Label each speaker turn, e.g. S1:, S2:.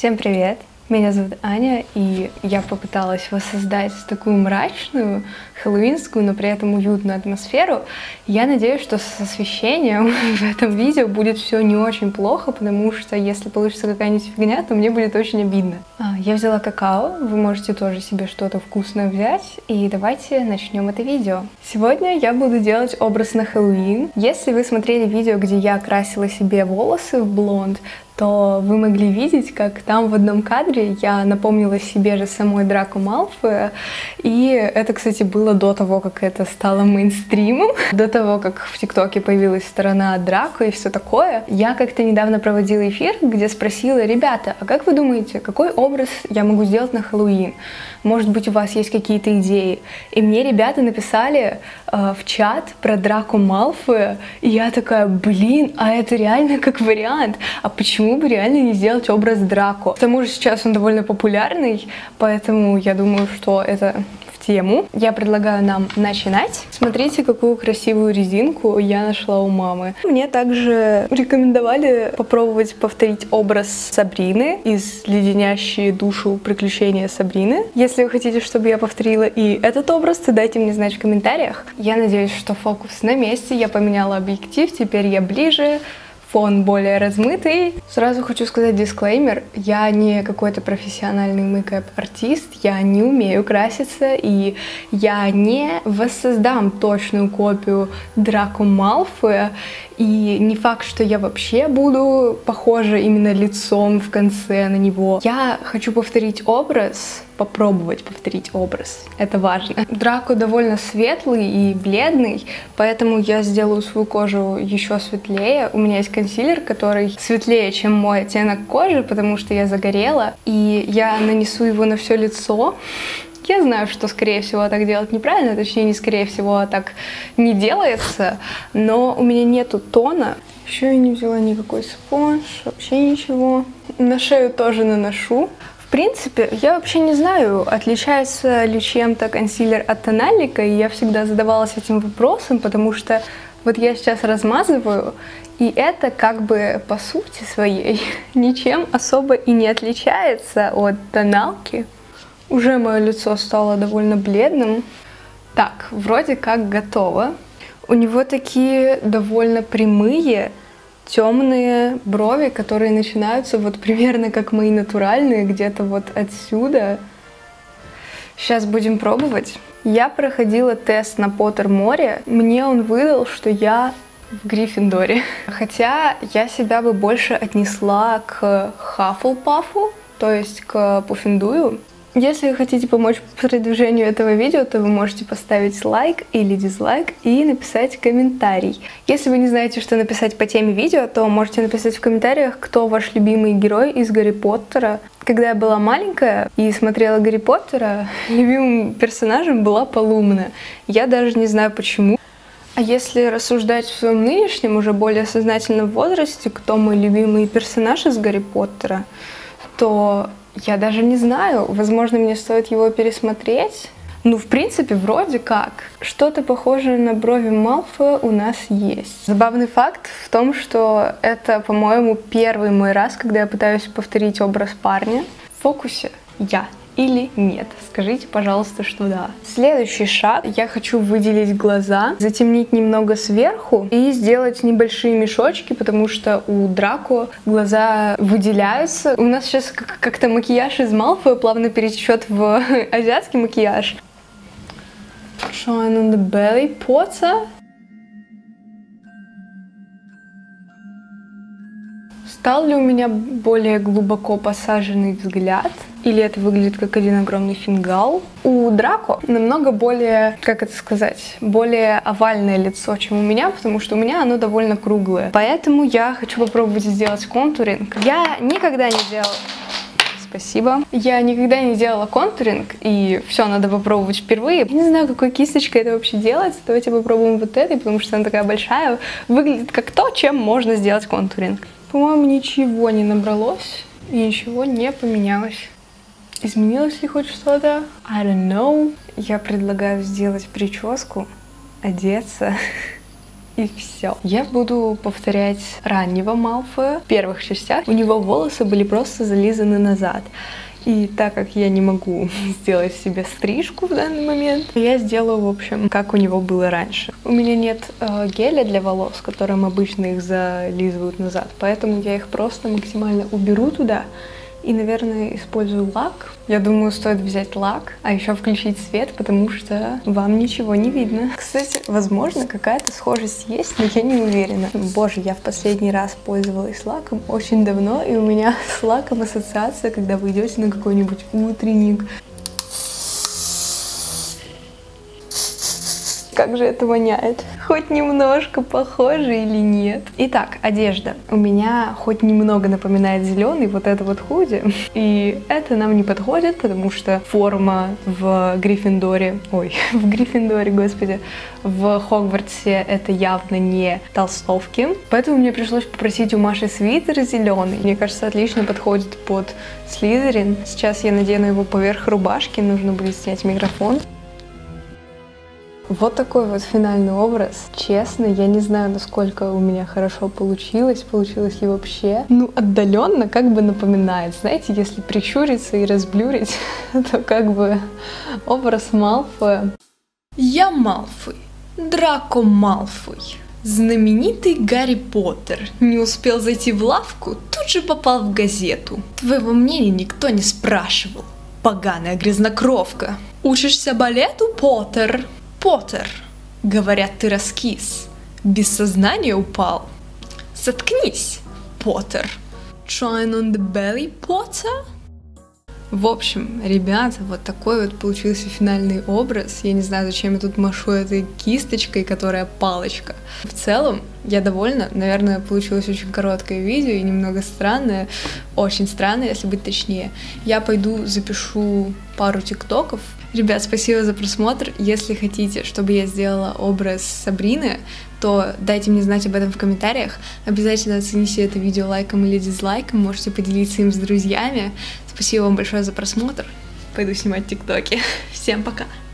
S1: Всем привет! Меня зовут Аня, и я попыталась воссоздать такую мрачную, хэллоуинскую, но при этом уютную атмосферу. Я надеюсь, что с освещением в этом видео будет все не очень плохо, потому что если получится какая-нибудь фигня, то мне будет очень обидно. Я взяла какао, вы можете тоже себе что-то вкусное взять, и давайте начнем это видео. Сегодня я буду делать образ на Хэллоуин. Если вы смотрели видео, где я красила себе волосы в блонд, то вы могли видеть, как там в одном кадре я напомнила себе же самой Драко Малфоя. И это, кстати, было до того, как это стало мейнстримом, до того, как в ТикТоке появилась сторона Драко и все такое. Я как-то недавно проводила эфир, где спросила: ребята, а как вы думаете, какой образ я могу сделать на Хэллоуин? Может быть, у вас есть какие-то идеи? И мне ребята написали в чат про Драко Малфоя, и я такая: блин, а это реально как вариант. А почему бы реально не сделать образ Драко? К тому же сейчас он довольно популярный, поэтому я думаю, что это в тему. Я предлагаю нам начинать. Смотрите, какую красивую резинку я нашла у мамы. Мне также рекомендовали попробовать повторить образ Сабрины из «Леденящие душу приключения Сабрины». Если вы хотите, чтобы я повторила и этот образ, то дайте мне знать в комментариях. Я надеюсь, что фокус на месте. Я поменяла объектив, теперь я ближе. Фон более размытый. Сразу хочу сказать дисклеймер. Я не какой-то профессиональный мейкап-артист, я не умею краситься, и я не воссоздам точную копию Драко Малфоя. И не факт, что я вообще буду похожа именно лицом в конце на него. Я хочу повторить образ, попробовать повторить образ. Это важно. Драко довольно светлый и бледный, поэтому я сделаю свою кожу еще светлее. У меня есть консилер, который светлее, чем мой оттенок кожи, потому что я загорела. И я нанесу его на все лицо. Я знаю, что, скорее всего, так делать неправильно, точнее, не скорее всего, так не делается, но у меня нету тона. Еще я не взяла никакой спонж, вообще ничего. На шею тоже наношу. В принципе, я вообще не знаю, отличается ли чем-то консилер от тоналика, и я всегда задавалась этим вопросом, потому что вот я сейчас размазываю, и это как бы по сути своей ничем особо и не отличается от тоналки. Уже мое лицо стало довольно бледным. Так, вроде как готово. У него такие довольно прямые, темные брови, которые начинаются вот примерно как мои натуральные, где-то вот отсюда. Сейчас будем пробовать. Я проходила тест на Поттерморе. Мне он выдал, что я в Гриффиндоре. Хотя я себя бы больше отнесла к Хаффлпафу, то есть к Пуффендую. Если вы хотите помочь продвижению этого видео, то вы можете поставить лайк или дизлайк и написать комментарий. Если вы не знаете, что написать по теме видео, то можете написать в комментариях, кто ваш любимый герой из Гарри Поттера. Когда я была маленькая и смотрела Гарри Поттера, любимым персонажем была Полумна. Я даже не знаю почему. А если рассуждать в своем нынешнем, уже более сознательном возрасте, кто мой любимый персонаж из Гарри Поттера, то я даже не знаю, возможно, мне стоит его пересмотреть. Ну, в принципе, вроде как. Что-то похожее на брови Малфоя у нас есть. Забавный факт в том, что это, по-моему, первый мой раз, когда я пытаюсь повторить образ парня. В фокусе я или нет? Скажите, пожалуйста, что да. Следующий шаг. Я хочу выделить глаза, затемнить немного сверху и сделать небольшие мешочки, потому что у Драко глаза выделяются. У нас сейчас как-то макияж из Малфоя плавно перетечет в азиатский макияж. Shine on the belly, поца. Стал ли у меня более глубоко посаженный взгляд? Или это выглядит как один огромный фингал? У Драко намного более, как это сказать, более овальное лицо, чем у меня, потому что у меня оно довольно круглое. Поэтому я хочу попробовать сделать контуринг. Я никогда не делала... Спасибо. Я никогда не делала контуринг, и все, надо попробовать впервые. Я не знаю, какой кисточкой это вообще делать. Давайте попробуем вот этой, потому что она такая большая. Выглядит как то, чем можно сделать контуринг. По-моему, ничего не набралось и ничего не поменялось. Изменилось ли хоть что-то? I don't know. Я предлагаю сделать прическу, одеться и все. Я буду повторять раннего Малфоя. В первых частях у него волосы были просто зализаны назад. И так как я не могу сделать себе стрижку в данный момент, я сделаю, в общем, как у него было раньше. У меня нет геля для волос, которым обычно их зализывают назад, поэтому я их просто максимально уберу туда и, наверное, использую лак. Я думаю, стоит взять лак, а еще включить свет, потому что вам ничего не видно. Кстати, возможно, какая-то схожесть есть, но я не уверена. Боже, я в последний раз пользовалась лаком очень давно, и у меня с лаком ассоциация, когда вы идете на какой-нибудь утренник. Как же это воняет. Хоть немножко похоже или нет. Итак, одежда. У меня хоть немного напоминает зеленый, вот это вот худи. И это нам не подходит, потому что форма в Гриффиндоре... Ой, в Гриффиндоре, господи. В Хогвартсе это явно не толстовки. Поэтому мне пришлось попросить у Маши свитер зеленый. Мне кажется, отлично подходит под Слизерин. Сейчас я надену его поверх рубашки. Нужно будет снять микрофон. Вот такой вот финальный образ. Честно, я не знаю, насколько у меня хорошо получилось ли вообще. Ну, отдаленно как бы напоминает. Знаете, если прищуриться и разблюрить, то как бы образ Малфоя. Я Малфой, Драко Малфой. Знаменитый Гарри Поттер не успел зайти в лавку, тут же попал в газету. Твоего мнения никто не спрашивал. Поганая грязнокровка. Учишься балету, Поттер? Поттер, говорят, ты раскис, без сознания упал. Соткнись, Поттер. Trying on the belly, Potter? В общем, ребята, вот такой вот получился финальный образ. Я не знаю, зачем я тут машу этой кисточкой, которая палочка. В целом, я довольна. Наверное, получилось очень короткое видео и немного странное. Очень странное, если быть точнее. Я пойду запишу пару тиктоков. Ребят, спасибо за просмотр. Если хотите, чтобы я сделала образ Сабрины, то дайте мне знать об этом в комментариях. Обязательно оцените это видео лайком или дизлайком. Можете поделиться им с друзьями. Спасибо вам большое за просмотр. Пойду снимать тиктоки. Всем пока!